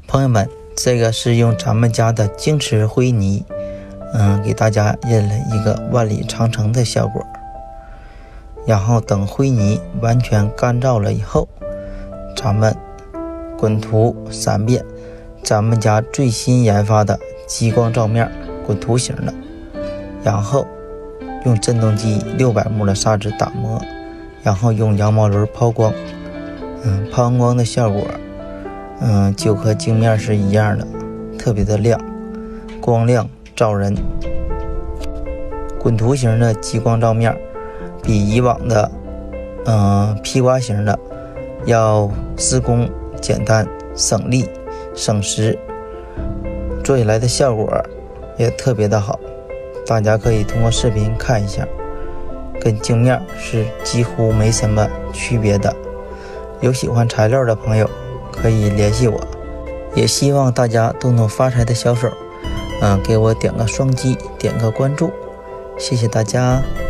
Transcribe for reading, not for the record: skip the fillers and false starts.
朋友们，这个是用咱们家的晶瓷灰泥，给大家印了一个万里长城的效果。然后等灰泥完全干燥了以后，咱们滚涂3遍，咱们家最新研发的激光照面滚涂型的，然后用震动机600目的砂纸打磨，然后用羊毛轮抛光，抛完光的效果，就和镜面是一样的，特别的亮，光亮照人。滚涂型的激光照面比以往的披刮型的要施工简单、省力、省时，做起来的效果也特别的好。大家可以通过视频看一下，跟镜面是几乎没什么区别的。有喜欢材料的朋友可以联系我，也希望大家都能发财的小手，给我点个双击，点个关注，谢谢大家。